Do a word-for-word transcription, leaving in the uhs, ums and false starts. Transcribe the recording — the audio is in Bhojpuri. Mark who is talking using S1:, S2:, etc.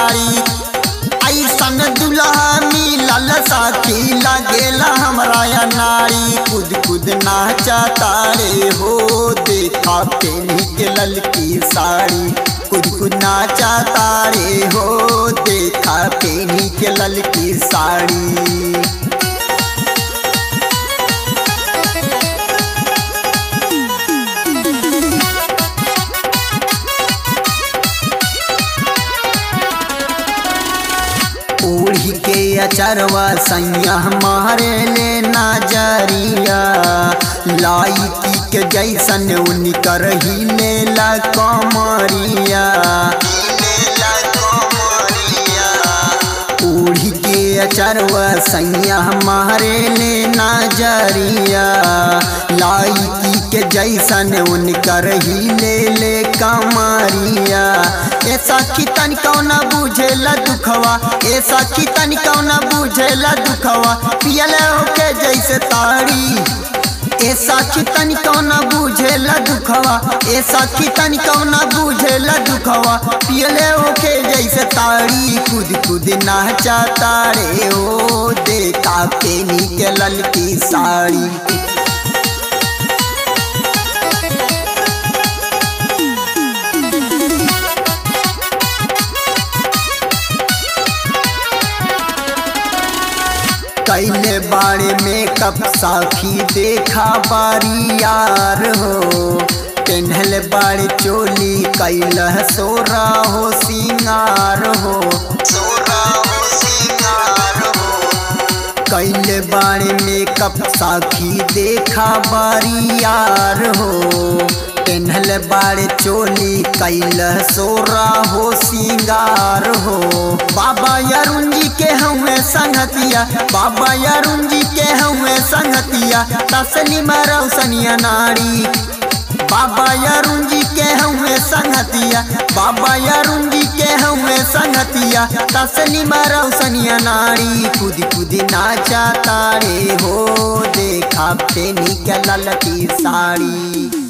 S1: साड़ी। ऐसन दुल्हा मिलल साथी लगेला हमरा या नारी। खुद खुद नाचा तारे हो देखा पेनी के ललकी साड़ी। खुद खुद नाचा तारे हो देखा पेनी के ललकी साड़ी। ओढ़ी के अचरवा सैया मारे ले नजरिया। लाइकी के जैसन उनकर ही लेला कमरिया। ओढ़ी के अचरवा सैया मारे ले नजरिया। लाइकी के जैसन उनकर ही ले ले कमरिया। ऐसा की तन कौना बुझेला दुखवा। ऐसा की तन कौना बुझेला दुखवा पियले होके जैसे ताड़ी। ऐसा की तन कौना बुझेला दुखवा। ऐसा की तन कौना बुझेला दुखवा पियले होके जैसे ताड़ी। खुद खुद नाचा तारे हो देखा पेनी के ललकी साड़ी। कैले बारे में कब साखी देखा बारी यार हो। पेन्हल बारे चोली कैल सोरा हो सिंगार हो। सोरा हो सिंगार हो। कैले बारे में कब साखी देखा बारी यार हो। पेन्हल बारे चोली कैल सोरा हो सिंगार हो। बाबा अरुण जी के हमें संगतिया। बाबा अरुण जी के हमें संगतिया तस्लीम रौशनिया नारी। बाबा अरुण जी के हमें संगतिया। बाबा अरुण जी के हमें संगतिया तस्लीम रौशनिया नारी। खुद खुद नाचा तारे हो देखा पेनी के ललकी साड़ी।